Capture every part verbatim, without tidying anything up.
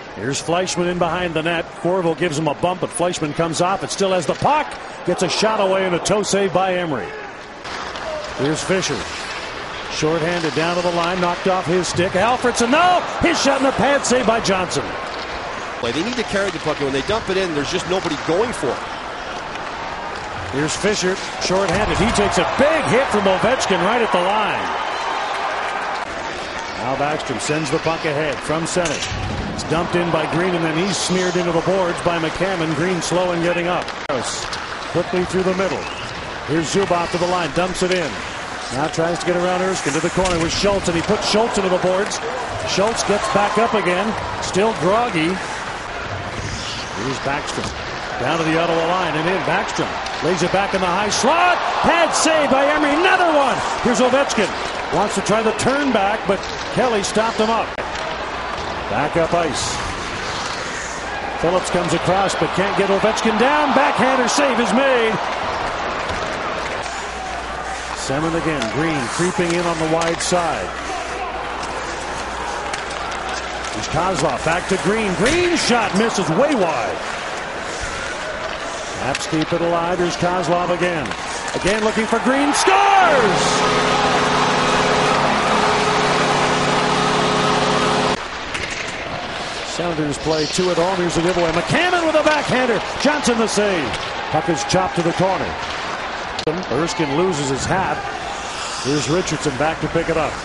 Here's Fleischmann in behind the net. Corvo gives him a bump, but Fleischmann comes off. It still has the puck. Gets a shot away and a toe save by Emery. Here's Fisher. Short-handed down to the line. Knocked off his stick. Alfredsson, no! His shot in the pad save by Johnson. They need to carry the puck, and when they dump it in, there's just nobody going for it. Here's Fisher, short-handed. He takes a big hit from Ovechkin right at the line. Now Backstrom sends the puck ahead from center. It's dumped in by Green, and then he's smeared into the boards by McCammon. Green slow in getting up. Quickly through the middle. Here's Zubov to the line, dumps it in. Now tries to get around Erskine to the corner with Schultz, and he puts Schultz into the boards. Schultz gets back up again, still groggy. Here's Backstrom. Down to the Ottawa line and in. Backstrom lays it back in the high slot. Pad save by Emery. Another one. Here's Ovechkin. Wants to try the turn back, but Kelly stopped him up. Back up ice. Phillips comes across but can't get Ovechkin down. Backhander save is made. Semin again. Green creeping in on the wide side. Here's Kozlov back to Green. Green shot misses way wide. Caps keep it alive. Here's Kozlov again. Again looking for Green. Scores! Sounders play two at home. Here's the giveaway. McCammon with a backhander. Johnson the save. Puck is chopped to the corner. Erskine loses his hat. Here's Richardson back to pick it up.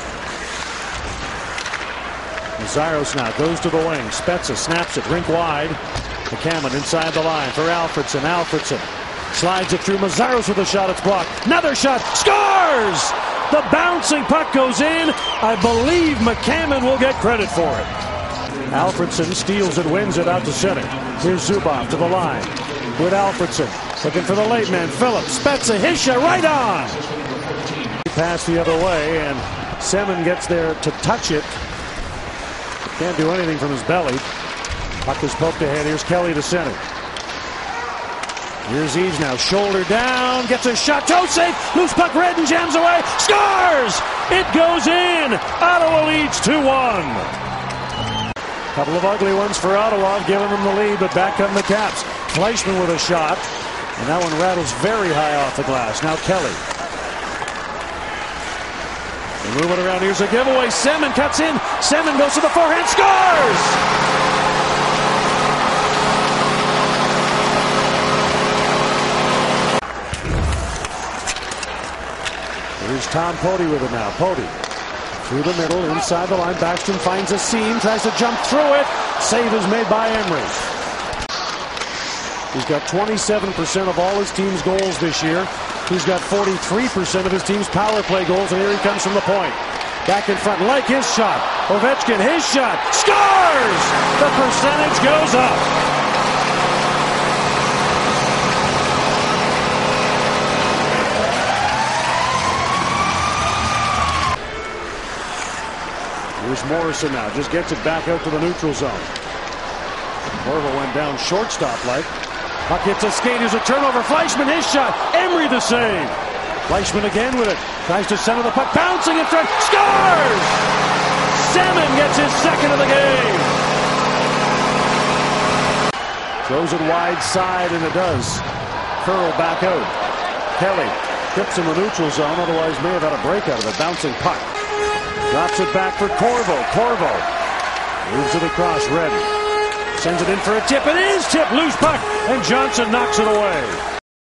Zyros now goes to the wing. Spezza snaps it rink wide. McCammon inside the line for Alfredsson. Alfredsson slides it through. Mazzaros with a shot. It's blocked. Another shot. Scores! The bouncing puck goes in. I believe McCammon will get credit for it. Alfredsson steals it, wins it out to center. Here's Zubov to the line with Alfredsson. Looking for the late man. Phillips. Spezza. His shot right on. Pass the other way, and Semin gets there to touch it. Can't do anything from his belly. Puck is poked ahead. Here's Kelly to center. Here's Eves now. Shoulder down. Gets a shot. Toe save. Loose puck. Redden jams away. Scores! It goes in. Ottawa leads two one. Couple of ugly ones for Ottawa, giving them the lead, but back come the Caps. Fleischmann with a shot. And that one rattles very high off the glass. Now Kelly. They move it around. Here's a giveaway. Semin cuts in. Semin goes to the forehand. Scores! Here's Tom Poti with it now. Poti through the middle, inside the line. Backstrom finds a seam, tries to jump through it. Save is made by Emery. He's got twenty-seven percent of all his team's goals this year. He's got forty-three percent of his team's power play goals, and here he comes from the point. Back in front, like his shot. Ovechkin, his shot. Scores! The percentage goes up. Here's Morrison now. Just gets it back out to the neutral zone. Corvo went down shortstop-like. Puck hits a skate. Here's a turnover. Fleischmann, his shot. Emery the save. Fleischmann again with it. Tries to center the puck. Bouncing in front. Scores! Semin gets his second of the game. Throws it wide side, and it does curl back out. Kelly trips in the neutral zone. Otherwise may have had a break out of it. Bouncing puck. Drops it back for Corvo. Corvo moves it across. Redden sends it in for a tip. It is tipped. Loose puck, and Johnson knocks it away.